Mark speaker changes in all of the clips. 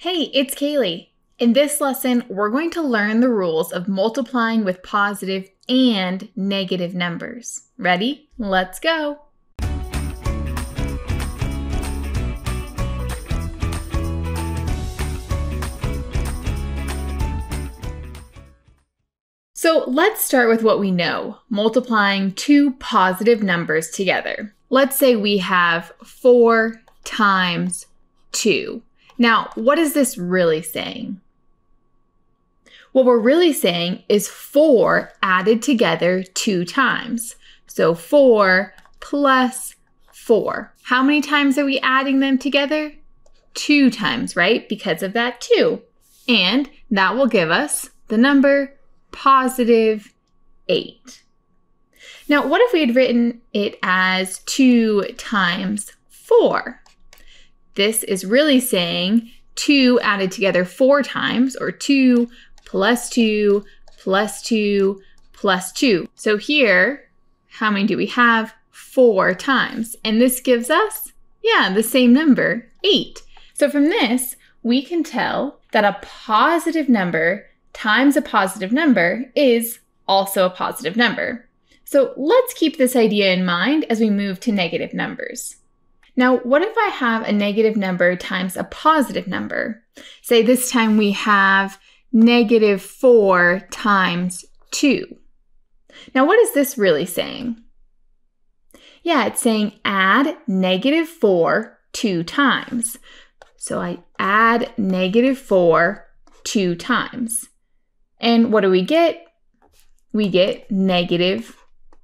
Speaker 1: Hey, it's Kaylee. In this lesson, we're going to learn the rules of multiplying with positive and negative numbers. Ready? Let's go. So let's start with what we know, multiplying two positive numbers together. Let's say we have 4 times 2. Now, what is this really saying? What we're really saying is 4 added together 2 times. So 4 plus 4. How many times are we adding them together? 2 times, right? Because of that 2. And that will give us the number positive 8. Now, what if we had written it as 2 times 4? This is really saying 2 added together 4 times, or 2 plus 2 plus 2 plus 2. So here, how many do we have? 4 times. And this gives us, the same number, 8. So from this, we can tell that a positive number times a positive number is also a positive number. So let's keep this idea in mind as we move to negative numbers. Now, what if I have a negative number times a positive number? Say this time we have negative 4 times 2. Now, what is this really saying? It's saying add negative 4 2 times. So I add negative 4 2 times. And what do we get? We get negative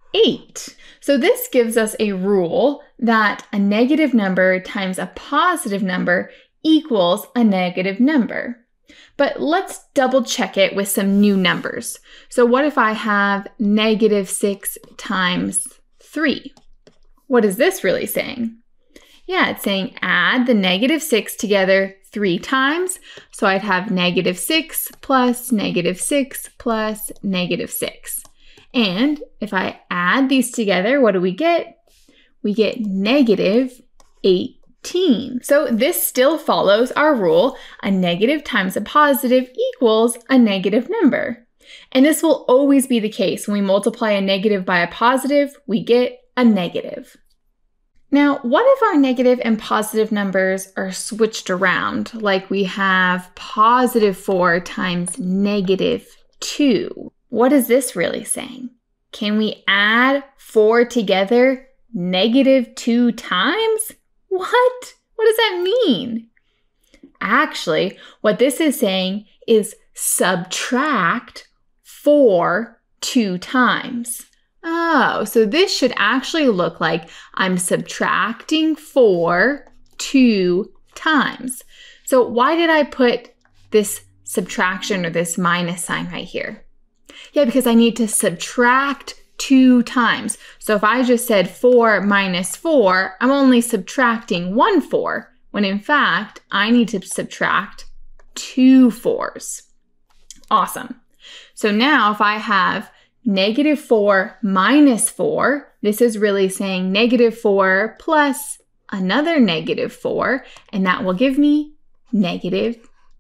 Speaker 1: 8. So this gives us a rule that a negative number times a positive number equals a negative number. But let's double check it with some new numbers. So what if I have negative 6 times 3? What is this really saying? It's saying add the negative 6 together 3 times. So I'd have negative 6 plus negative 6 plus negative 6. And if I add these together, what do we get? We get negative 18. So this still follows our rule, a negative times a positive equals a negative number. And this will always be the case. When we multiply a negative by a positive, we get a negative. Now, what if our negative and positive numbers are switched around, like we have positive 4 times negative 2? What is this really saying? Can we add 4 together negative 2 times? What? What does that mean? Actually, what this is saying is subtract 4 2 times. Oh, so this should actually look like I'm subtracting 4 2 times. So why did I put this subtraction or this minus sign right here? Because I need to subtract 2 times. So if I just said 4 minus 4, I'm only subtracting 1 4, when in fact, I need to subtract 2 4s. Awesome. So now if I have negative 4 minus 4, this is really saying negative 4 plus another negative 4, and that will give me negative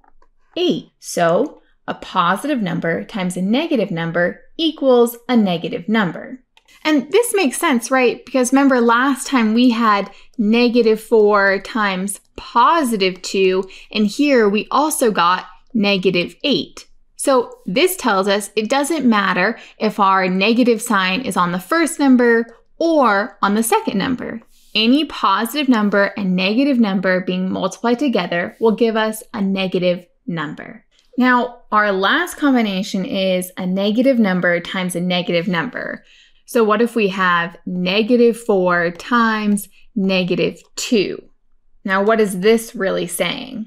Speaker 1: 8. So a positive number times a negative number equals a negative number. And this makes sense, right? Because remember last time we had negative 4 times positive 2, and here we also got negative 8. So this tells us it doesn't matter if our negative sign is on the first number or on the second number. Any positive number and negative number being multiplied together will give us a negative number. Now, our last combination is a negative number times a negative number. So what if we have negative 4 times negative 2? Now, what is this really saying?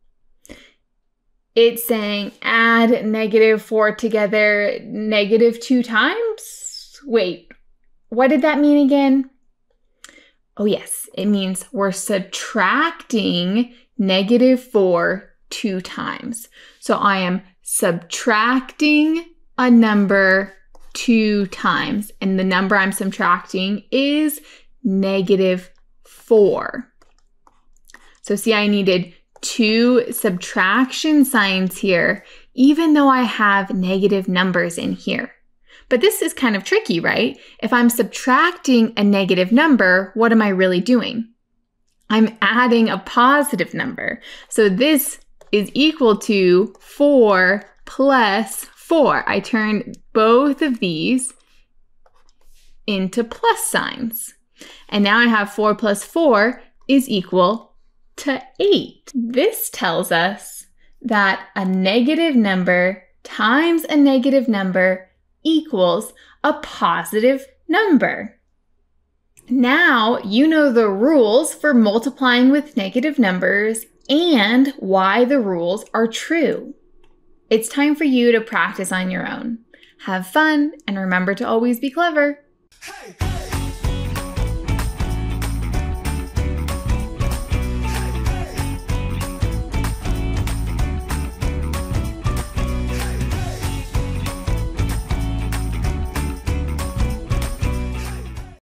Speaker 1: It's saying add negative 4 together negative 2 times? Wait, what did that mean again? Oh yes, it means we're subtracting negative 4 2 times. So I am subtracting a number 2 times, and the number I'm subtracting is negative 4. So see, I needed two subtraction signs here, even though I have negative numbers in here. But this is kind of tricky, right? If I'm subtracting a negative number, what am I really doing? I'm adding a positive number. So this is equal to 4 plus 4. I turn both of these into plus signs. And now I have 4 plus 4 is equal to 8. This tells us that a negative number times a negative number equals a positive number. Now you know the rules for multiplying with negative numbers and why the rules are true. It's time for you to practice on your own. Have fun and remember to always be clever.
Speaker 2: Hey.